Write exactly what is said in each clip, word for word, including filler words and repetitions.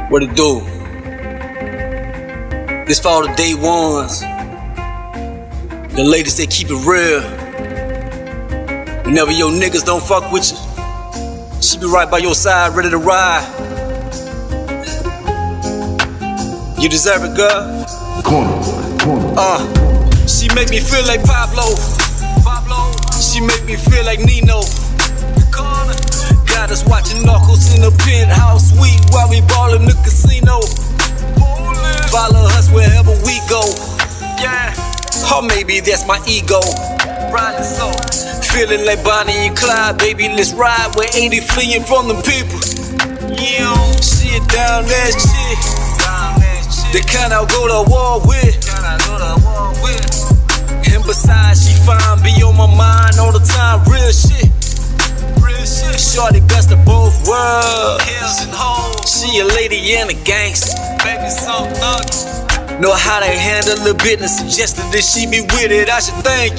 What it do? This for all the day ones, the ladies that keep it real. Whenever your niggas don't fuck with you, she be right by your side, ready to ride. You deserve it, girl. Corner, corner. Uh, she make me feel like Pablo. Pablo. She make me feel like Nino. Got us watching Narcos in the penthouse suite while we ball in the casino. Follow us wherever we go. Yeah. Or maybe that's my ego. Riding so. Feeling like Bonnie and Clyde, baby. Let's ride. We're eighty fleeing from the people. Yeah. Shit down that shit. The kind I'll go to war with. And besides, she fine, be on my mind all the time. Real shit. Shorty best of both worlds. She a lady and a gangster. Baby, so thug. Know how to handle the business. Suggested that she be with it. I should thank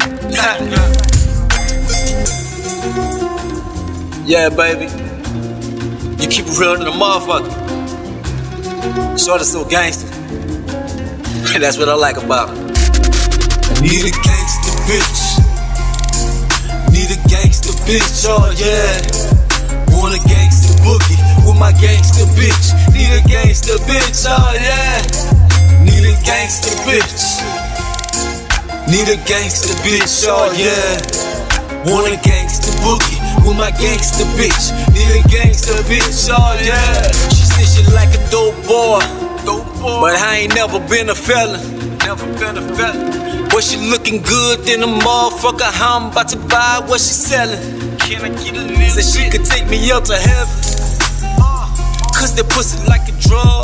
you. Yeah, baby. You keep it real to the motherfucker. Shorty so gangster. That's what I like about her. Need a gangster bitch. Need a gangster bitch, oh yeah. Want a gangster boogie with my gangster bitch. Need a gangster bitch, oh yeah. Need a gangster bitch. Need a gangster bitch, oh yeah. Want a gangster boogie with my gangster bitch. Need a gangster bitch, oh yeah. She said she like a dope boy, but I ain't never been a felon. Never been a felon. But she looking good than a motherfucker. How I'm about to buy what she selling. Can I get a little Said she could take me up to heaven. Cause that pussy like a drug.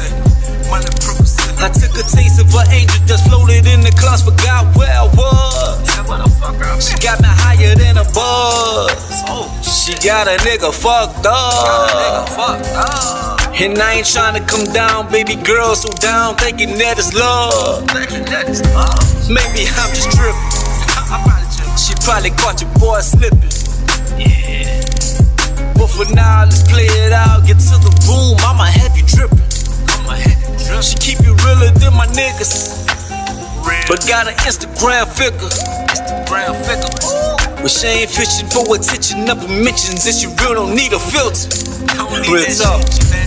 I took a taste of her angel dust, floated in the clouds, forgot where I was. She got me higher than a buzz. She got a nigga fucked up. And I ain't tryna come down, baby girl, so down, thinking that it's love. Maybe I'm just tripping. She probably caught your boy slipping. Yeah. But for now, let's play it out. Get to the room, I'ma have you dripping. I'ma have you dripping. She keep it realer than my niggas. Real. But got an Instagram figure. Instagram figure. But she ain't fishing for attention up in mentions. And she real, don't need a filter. Real talk.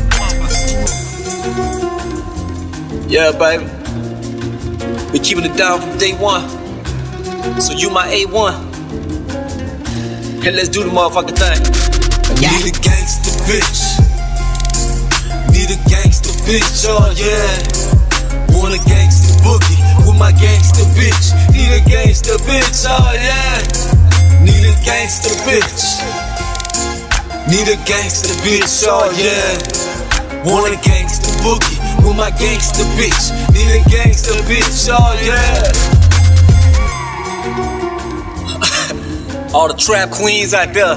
Yeah, baby. We keeping it down from day one. So you my A one. And let's do the motherfucking thing. Yeah. Need a gangster bitch. Need a gangster bitch, oh yeah. Want a gangster boogie with my gangster bitch. Need a gangster bitch, oh yeah. Need a gangster bitch. Need a gangster bitch, oh yeah. Want a gangster boogie with my gangster bitch. Need a gangster bitch, oh yeah. All the trap queens out there.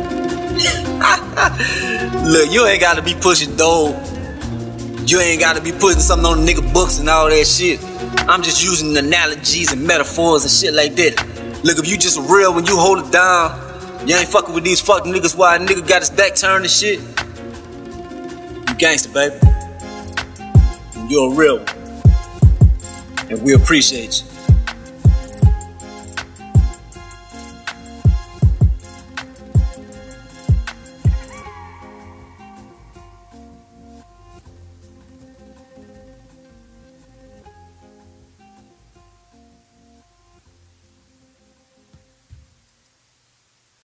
Look, you ain't gotta be pushing dope. You ain't gotta be putting something on the nigga books and all that shit. I'm just using analogies and metaphors and shit like that. Look, if you just real when you hold it down, you ain't fucking with these fucking niggas while a nigga got his back turned and shit. You gangster, baby. You're a real one. And we appreciate you.